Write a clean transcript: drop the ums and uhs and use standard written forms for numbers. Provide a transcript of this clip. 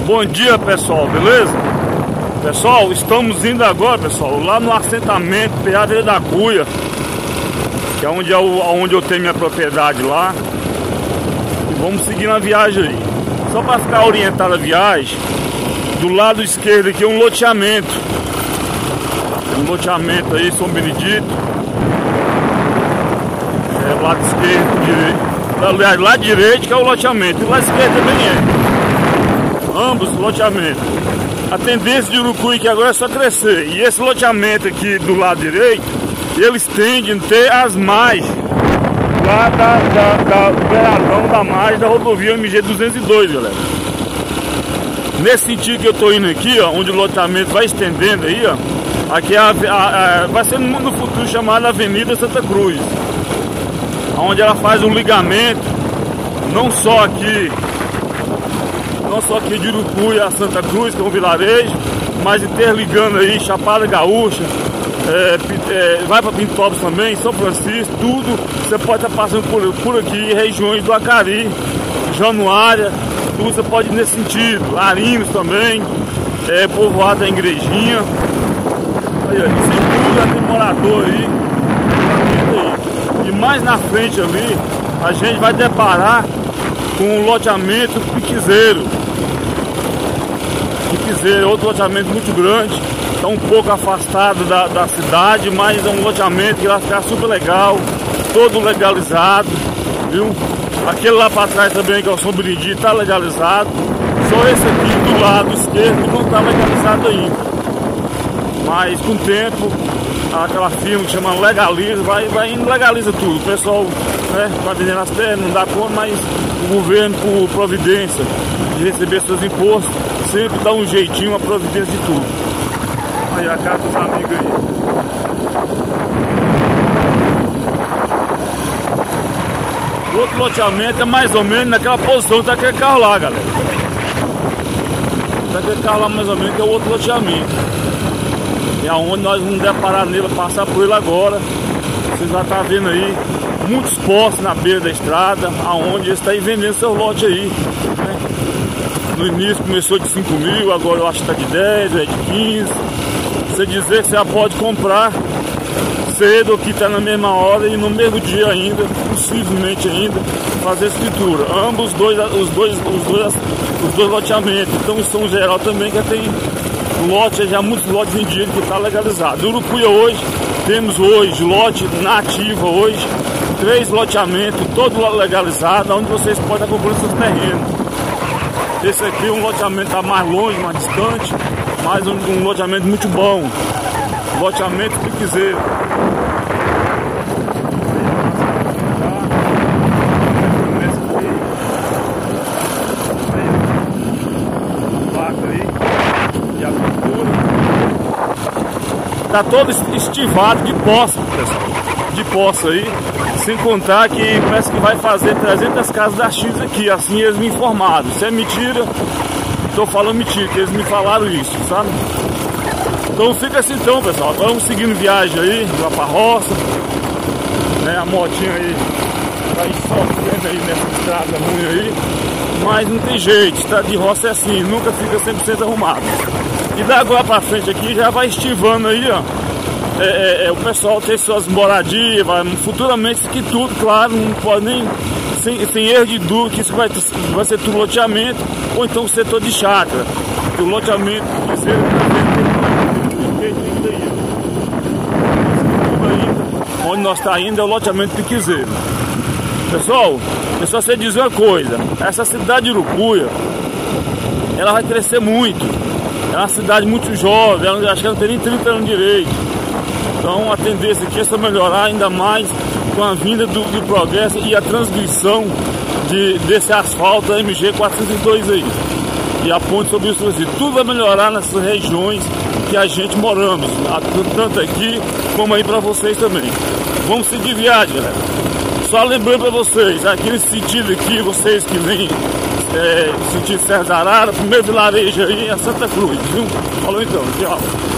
Bom dia, pessoal, beleza? Pessoal, estamos indo agora, pessoal, lá no assentamento Pedra da Cuia, que é onde eu tenho minha propriedade lá. E vamos seguir na viagem aí. Só para ficar orientada a viagem, do lado esquerdo aqui é um loteamento. Um loteamento aí, São Benedito. É, lado esquerdo, direito. Aliás, lado direito que é o loteamento, e lado esquerdo também é. Ambos loteamentos. A tendência de Urucuí que agora é só crescer. E esse loteamento aqui do lado direito, eles tendem a ter as margens lá do Beradão da margem da rodovia MG 202, galera. Nesse sentido que eu tô indo aqui, ó, onde o loteamento vai estendendo aí, ó, aqui vai ser no futuro chamada Avenida Santa Cruz, onde ela faz um ligamento não só aqui de Urucuí a Santa Cruz, que é um vilarejo, mas interligando aí Chapada Gaúcha, vai para Pintópolis também, São Francisco, tudo. Você pode estar passando por aqui, regiões do Acari, Januária, tudo você pode ir nesse sentido. Arinos também, povoado da Igrejinha. Aí, isso tudo tem morador aí. E mais na frente ali, a gente vai deparar com um loteamento Piquezeiro. Piquezeiro, outro loteamento muito grande, está um pouco afastado da cidade, mas é um loteamento que vai ficar super legal, todo legalizado, viu? Aquele lá para trás também, que é o São Benedito, está legalizado. Só esse aqui do lado esquerdo que não está legalizado ainda. Mas com o tempo, aquela firma que chama Legaliza, vai indo, legaliza tudo. O pessoal, vai vendendo as terras, não dá conta, mas o governo, por providência de receber seus impostos, sempre dá um jeitinho, uma providência de tudo. Aí a casa dos amigos aí. O outro loteamento é mais ou menos naquela posição daquele carro lá, galera. Daquele carro lá mais ou menos que é o outro loteamento. E aonde nós vamos deparar nele, passar por ele agora. Vocês já estão vendo aí muitos postos na beira da estrada, aonde eles estão aí vendendo seu lote aí, né? No início começou de 5 mil, agora eu acho que está de 10, de 15. Você dizer que você já pode comprar cedo, que está na mesma hora e no mesmo dia ainda, possivelmente ainda, fazer escritura. Ambos os dois loteamentos. Então em São Geral também que tem lote, já muitos lotes vendidos que está legalizado. Em Urucuí hoje, temos hoje lote na ativa hoje, 3 loteamentos, todo legalizado, onde vocês podem estar comprando seus terrenos. Esse aqui é um loteamento está mais longe, mais distante, mas um loteamento muito bom. Loteamento Piquezeiro. Tá todo estivado de poça, pessoal. De poça aí. Sem contar que parece que vai fazer 300 casas da X aqui. Assim eles me informaram. Isso é mentira. Tô falando mentira, que eles me falaram isso, sabe? Então fica assim então, pessoal. Vamos seguindo viagem aí, lá pra roça, né? A motinha aí vai sofrendo aí nessa estrada ruim aí. Mas não tem jeito, estrada de roça é assim, nunca fica 100% arrumado. E da agora pra frente aqui já vai estivando aí, ó. O pessoal ter suas moradias, futuramente isso aqui tudo, claro, não pode nem, sem erro de dúvida, que isso vai ser tudo loteamento, ou então o setor de chácara. O loteamento vai ser onde nós está indo é o loteamento Piquezeiro. Pessoal, é só você dizer uma coisa, essa cidade de Urucuí, ela vai crescer muito. É uma cidade muito jovem, acho que ela não tem nem 30 anos direito. Então a tendência aqui é só melhorar ainda mais com a vinda do progresso e a transmissão desse asfalto da MG 402 aí. E a ponte sobre isso, tudo vai melhorar nessas regiões que a gente moramos, tanto aqui como aí para vocês também. Vamos seguir viagem, galera. Só lembrando para vocês, aqui nesse sentido aqui, vocês que vêm sentido Serra da Arara, o primeiro vilarejo aí é Santa Cruz, viu? Falou então, tchau.